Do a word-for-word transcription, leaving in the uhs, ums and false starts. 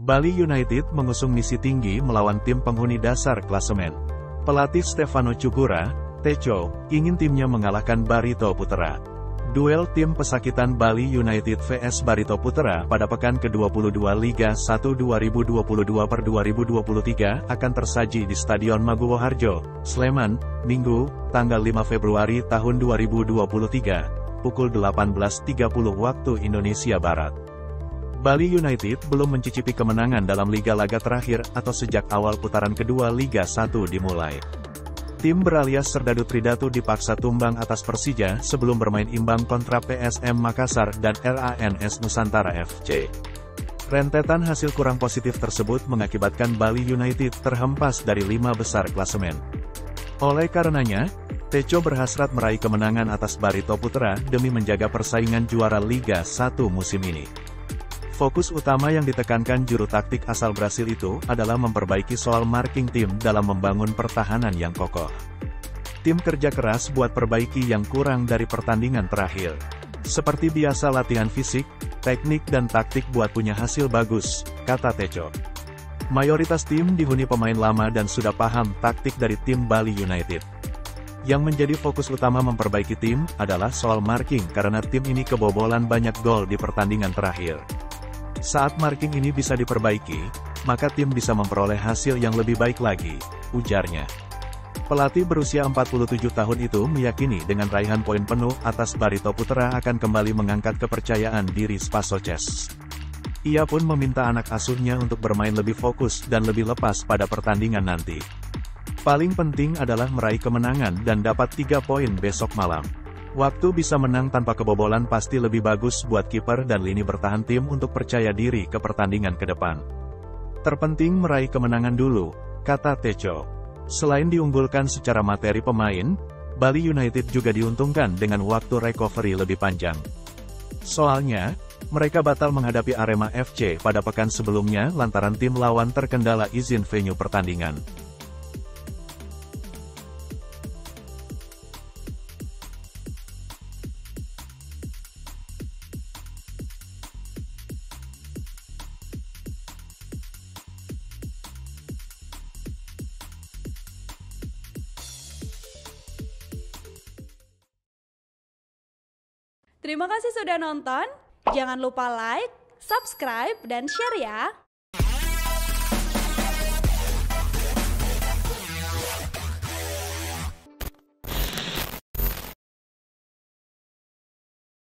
Bali United mengusung misi tinggi melawan tim penghuni dasar klasemen. Pelatih Stefano Cukura, Teco, ingin timnya mengalahkan Barito Putra. Duel tim pesakitan Bali United vs Barito Putra pada pekan ke dua puluh dua Liga satu dua ribu dua puluh dua per dua ribu dua puluh tiga akan tersaji di Stadion Maguwo Harjo, Sleman, Minggu, tanggal lima Februari tahun dua ribu dua puluh tiga, pukul delapan belas tiga puluh waktu Indonesia Barat. Bali United belum mencicipi kemenangan dalam liga laga terakhir atau sejak awal putaran kedua Liga satu dimulai. Tim beralias Serdadu Tridatu dipaksa tumbang atas Persija sebelum bermain imbang kontra P S M Makassar dan R A N S Nusantara F C. Rentetan hasil kurang positif tersebut mengakibatkan Bali United terhempas dari lima besar klasemen. Oleh karenanya, Teco berhasrat meraih kemenangan atas Barito Putra demi menjaga persaingan juara Liga satu musim ini. Fokus utama yang ditekankan juru taktik asal Brasil itu adalah memperbaiki soal marking tim dalam membangun pertahanan yang kokoh. Tim kerja keras buat perbaiki yang kurang dari pertandingan terakhir. Seperti biasa latihan fisik, teknik dan taktik buat punya hasil bagus, kata Teco. Mayoritas tim dihuni pemain lama dan sudah paham taktik dari tim Bali United. Yang menjadi fokus utama memperbaiki tim adalah soal marking karena tim ini kebobolan banyak gol di pertandingan terakhir. Saat marking ini bisa diperbaiki, maka tim bisa memperoleh hasil yang lebih baik lagi, ujarnya. Pelatih berusia empat puluh tujuh tahun itu meyakini dengan raihan poin penuh atas Barito Putra akan kembali mengangkat kepercayaan diri Spasoches. Ia pun meminta anak asuhnya untuk bermain lebih fokus dan lebih lepas pada pertandingan nanti. Paling penting adalah meraih kemenangan dan dapat tiga poin besok malam. Waktu bisa menang tanpa kebobolan pasti lebih bagus buat kiper dan lini bertahan tim untuk percaya diri ke pertandingan ke depan. Terpenting meraih kemenangan dulu, kata Teco. Selain diunggulkan secara materi pemain, Bali United juga diuntungkan dengan waktu recovery lebih panjang. Soalnya, mereka batal menghadapi Arema F C pada pekan sebelumnya lantaran tim lawan terkendala izin venue pertandingan. Terima kasih sudah nonton, jangan lupa like, subscribe, dan share ya!